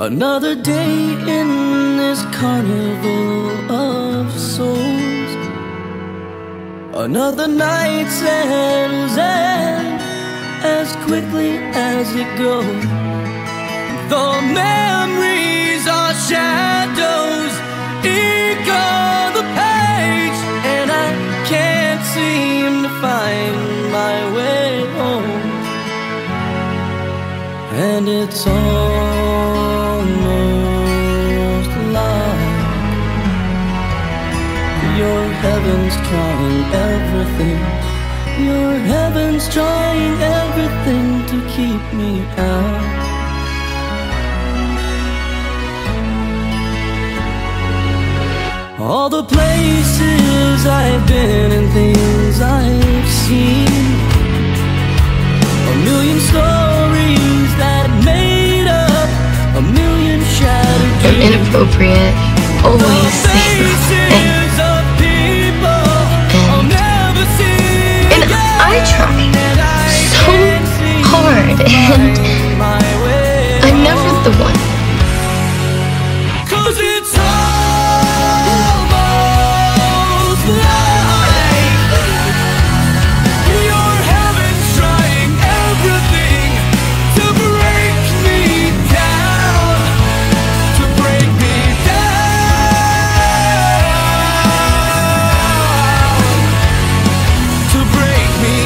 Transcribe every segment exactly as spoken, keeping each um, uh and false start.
Another day in this carnival of souls. Another night settles in as quickly as it goes. The memories are shadows, ink on the page, and I can't seem to find my way home. And it's almost like your heaven's trying everything. Your heaven's trying everything to keep me out. All the places I've been and things I've seen, a million stories that made up a million shattered dreams. You're inappropriate, always saying the wrong thing. And, and I try so hard, and I'm never the one. Cause it's almost like your heaven's trying everything to break me down, to break me down, to break me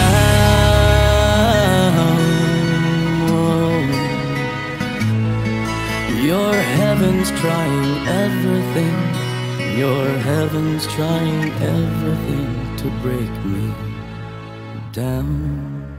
down. Your heaven's trying everything. Your heaven's trying everything to break me down.